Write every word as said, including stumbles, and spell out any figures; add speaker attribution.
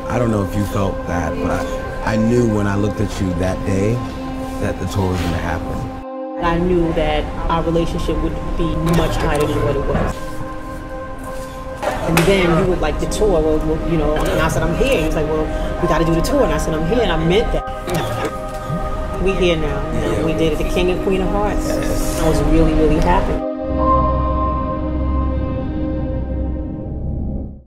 Speaker 1: I don't know if you felt that, but I, I knew when I looked at you that day that the tour was going to happen.
Speaker 2: I knew that our relationship would be much tighter than what it was. And then you would like the tour, well, well, you know, and I said, I'm here. He was like, well, we got to do the tour. And I said, I'm here, and I meant that. We here now. You know, we did it, the King and Queen of Hearts. I was really, really happy.